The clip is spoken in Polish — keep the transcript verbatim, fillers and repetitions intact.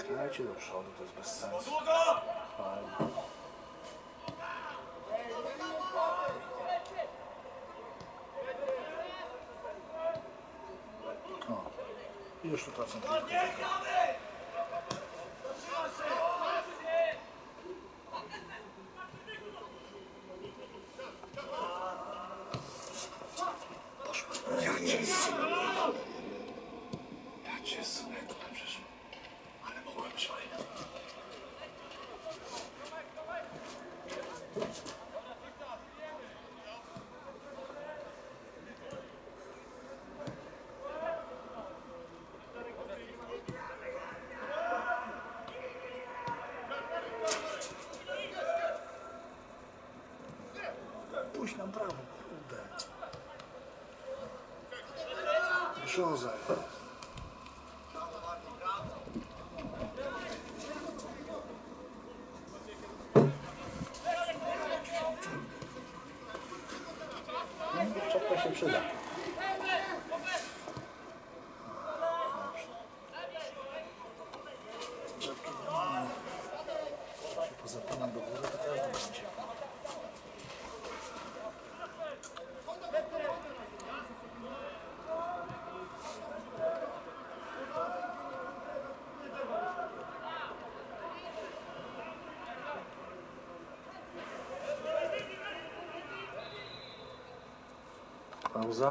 Grajcie do przodu, to jest bez sensu. Fajnie. O, i już utracam piłkę. Ja cię synek. Ja cię synek, przecież. Ale mogłem być fajny. Pójdź nam prawo, kurde. Józef. Czapka się przyda. Czapki nie mamy. Jak się pozapinam do góry, to każdy będzie. Pauza.